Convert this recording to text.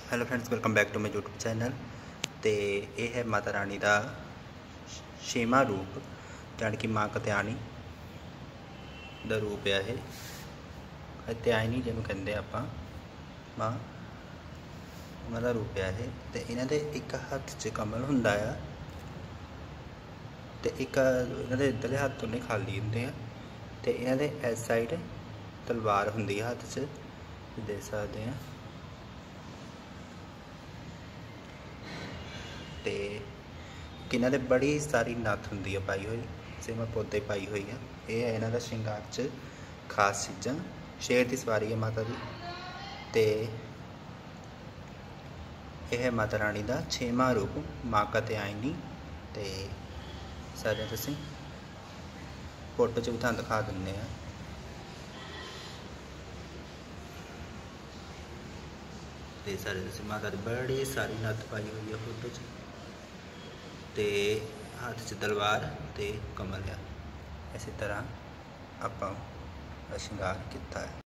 Hello friends, welcome back to my YouTube channel. तो यह है माता रानी का 6वां रूप, जानी कि माँ कत्यायनी का रूप है। यह कत्यायनी जिन्होंने कहते आप माँ, उन्होंने रूप है यह। तो इन्हों के एक हथ च कमल होंदा आ, तो एक इन्होंने इधरले हाथ दोनों खाली होंगे हैं। तो इन्होंने इस साइड तलवार होंगी है हथ च, देख सकते हैं। तो इन्होंने बड़ी सारी नत्थ होंगी है पाई हुई, सिम पौधे पाई हुई है। यह है इन्हों का श्रृंगार च खास चीज़ा। शेर की सवारी है माता की। तो यह है माता रानी का 6वां रूप माँ कत्यायनी। तो सारे तुसीं फोटो च भी तुहानूं दिखा दिंदे हैं। तो सारे तुसीं माता की बड़ी सारी नत्थ पाई हुई है फोटो च। तो हाथ च तलवार तो कमल है। इसी तरह आप श्रृंगार किया है।